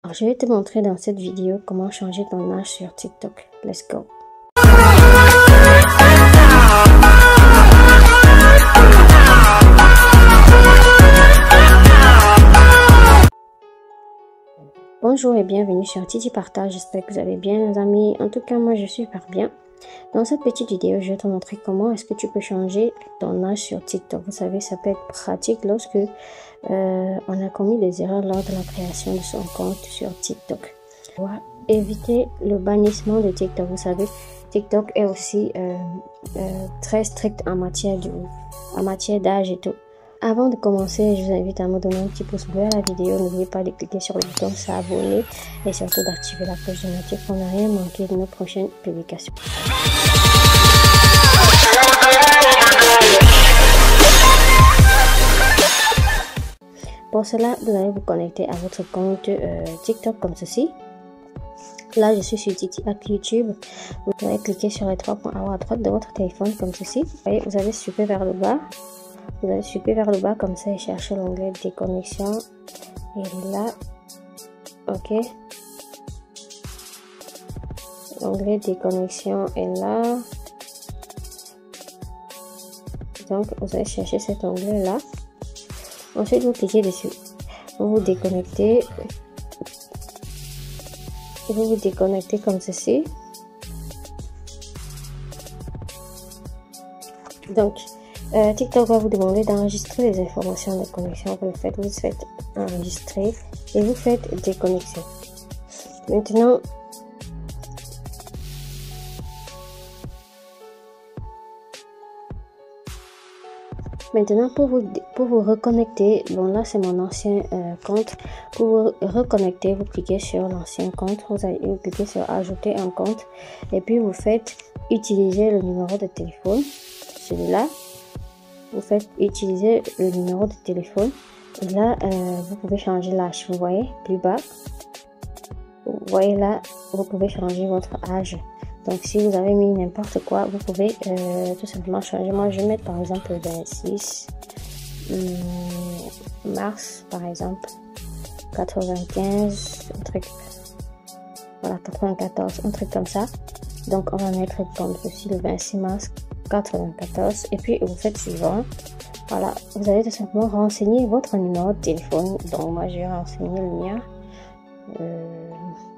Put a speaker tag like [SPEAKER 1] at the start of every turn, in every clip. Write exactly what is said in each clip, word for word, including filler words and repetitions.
[SPEAKER 1] Alors, je vais te montrer dans cette vidéo comment changer ton âge sur TikTok. Let's go! Bonjour et bienvenue sur Titi Partage, j'espère que vous allez bien les amis. En tout cas moi je suis super bien. Dans cette petite vidéo je vais te montrer comment est-ce que tu peux changer ton âge sur TikTok. Vous savez ça peut être pratique lorsque euh, on a commis des erreurs lors de la création de son compte sur TikTok. Pour éviter le bannissement de TikTok, vous savez TikTok est aussi euh, euh, très strict en matière de, en matière d'âge et tout. Avant de commencer, je vous invite à me donner un petit pouce bleu à la vidéo. N'oubliez pas de cliquer sur le bouton s'abonner et surtout d'activer la cloche de notification pour ne rien manquer de nos prochaines publications. Pour cela, vous allez vous connecter à votre compte euh, TikTok comme ceci. Là, je suis sur Titi App YouTube. Vous allez cliquer sur les trois points en haut à droite de votre téléphone comme ceci. Vous voyez, vous allez swiper vers le bas. Vous allez swiper vers le bas comme ça et chercher l'onglet déconnexion. Et là, ok. L'onglet déconnexion est là. Donc, vous allez chercher cet onglet là. Ensuite, vous cliquez dessus. Vous vous déconnectez. Vous vous déconnectez comme ceci. Donc, Euh, TikTok va vous demander d'enregistrer les informations de connexion. Vous le faites, vous faites enregistrer et vous faites déconnexion. Maintenant, maintenant pour vous pour vous reconnecter, bon là c'est mon ancien euh, compte. Pour vous reconnecter, vous cliquez sur l'ancien compte, vous allez vous cliquer sur ajouter un compte et puis vous faites utiliser le numéro de téléphone, celui-là. Vous faites utiliser le numéro de téléphone et là euh, vous pouvez changer l'âge. Vous voyez plus bas, vous voyez là vous pouvez changer votre âge. Donc si vous avez mis n'importe quoi, vous pouvez euh, tout simplement changer. Moi je vais mettre par exemple le vingt-six hum, mars par exemple quatre-vingt-quinze, un truc, voilà quatre-vingt-quatorze, un truc comme ça. Donc on va mettre comme ceci le vingt-six mars quatre-vingt-quatorze et puis vous faites suivant. Voilà, vous allez tout simplement renseigner votre numéro de téléphone. Donc moi je vais renseigner le mien. Euh...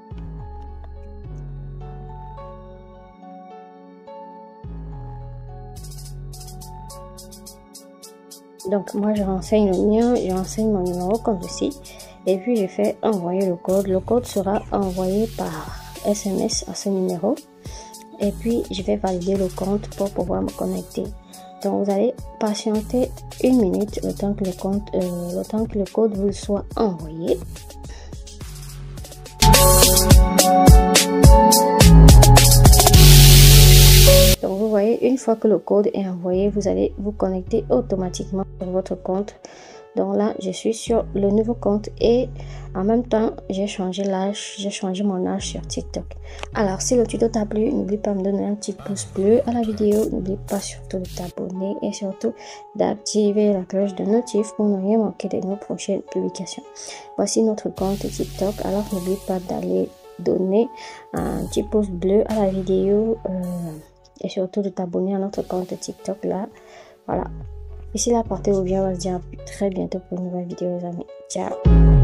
[SPEAKER 1] Donc moi je renseigne le mien, je renseigne mon numéro comme ceci et puis je fais envoyer le code. Le code sera envoyé par S M S à ce numéro. Et puis je vais valider le compte pour pouvoir me connecter. Donc vous allez patienter une minute le temps que le compte euh, le temps que le code vous soit envoyé. Donc vous voyez, une fois que le code est envoyé, vous allez vous connecter automatiquement sur votre compte. Donc là je suis sur le nouveau compte et en même temps j'ai changé l'âge, j'ai changé mon âge sur TikTok. Alors si le tuto t'a plu, n'oublie pas de me donner un petit pouce bleu à la vidéo, n'oublie pas surtout de t'abonner et surtout d'activer la cloche de notif pour ne rien manquer de nos prochaines publications. Voici notre compte TikTok, alors n'oublie pas d'aller donner un petit pouce bleu à la vidéo euh, et surtout de t'abonner à notre compte TikTok là. Voilà. Ici là, portez-vous bien, on va se dire à très bientôt pour une nouvelle vidéo les amis. Ciao.